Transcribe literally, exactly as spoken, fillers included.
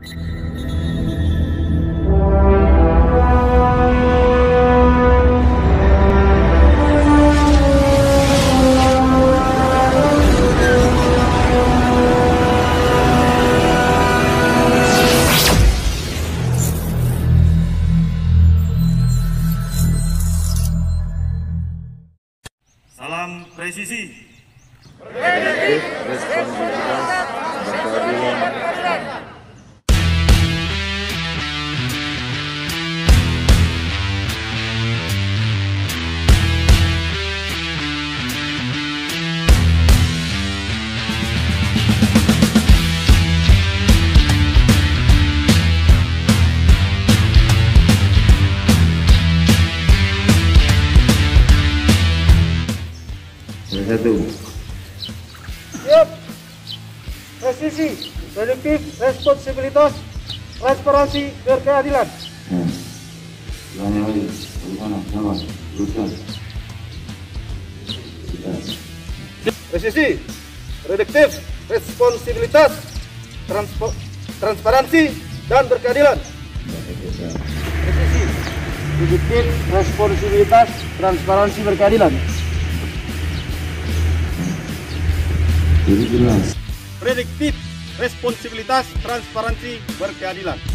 Salam presisi. Prediktif, responsibilitas, berkeadilan. Satu. Siap. Presisi, prediktif, responsibilitas, transparansi, berkeadilan. Ulangi lagi. Bagaimana? Sama. Teruskan. Presisi, prediktif, responsibilitas, transpo- transparansi, dan berkeadilan. Presisi, prediktif, responsibilitas, transparansi, berkeadilan. Jadi jelas. Prediktif, responsibilitas, transparansi, berkeadilan.